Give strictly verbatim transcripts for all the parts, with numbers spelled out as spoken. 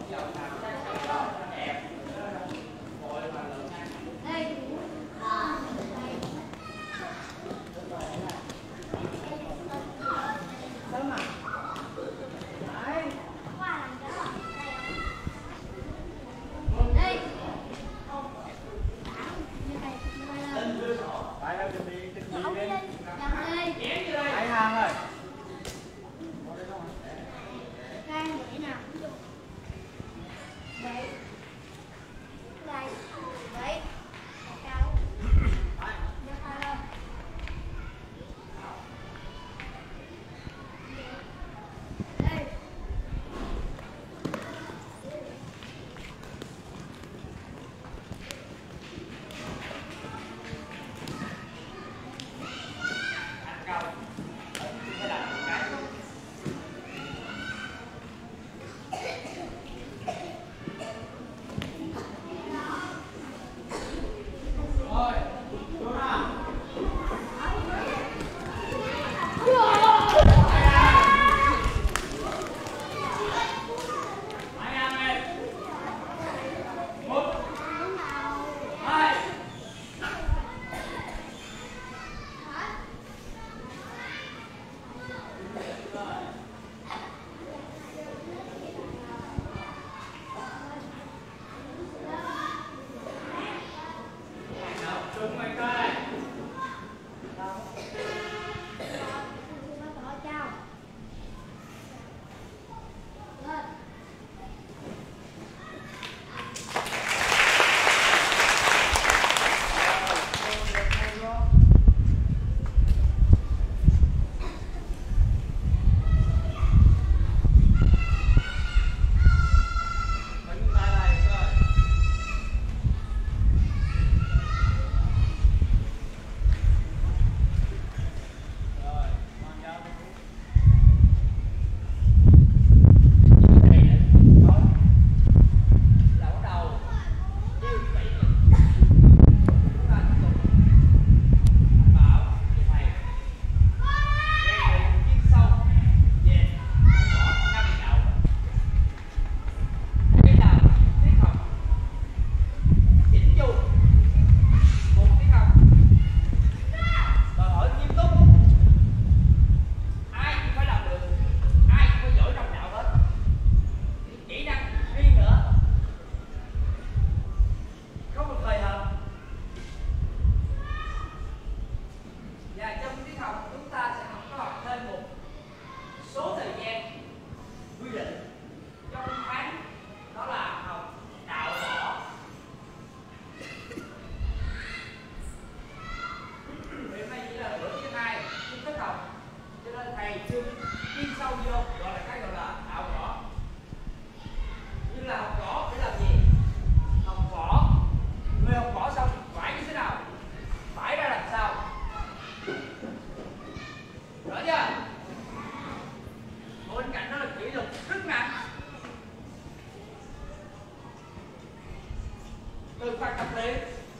từ phạt tập luyện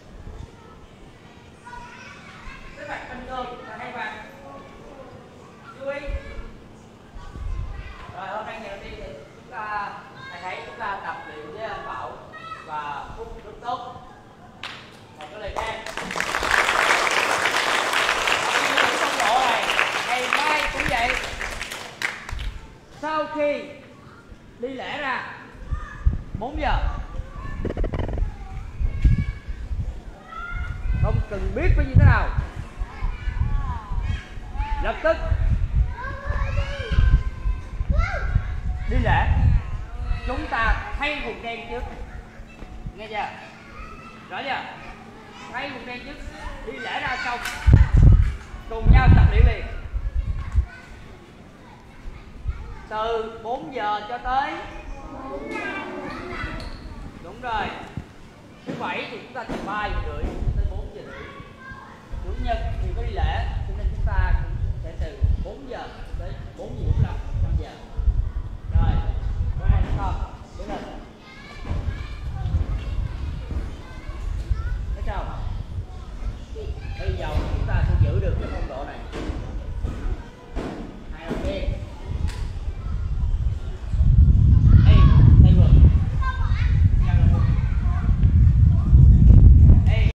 cái phạt bình thường là hai phạt. Chú ý rồi hôm nay ngày đầu tiên thì chúng ta thầy thấy chúng ta tập luyện với anh Bảo và Phúc rất tốt. Một cái lời khen. Xong bộ này ngày mai cũng vậy. Sau khi đi lễ ra bốn giờ không cần biết phải như thế nào, lập tức đi lễ. Chúng ta thay quần đen trước, nghe chưa? Rõ chưa? Thay quần đen trước, đi lễ ra xong cùng nhau tập luyện liền. Từ bốn giờ cho tới đúng rồi. Thứ bảy thì chúng ta từ ba giờ rưỡi tới bốn giờ rưỡi. Chủ nhật thì có đi lễ.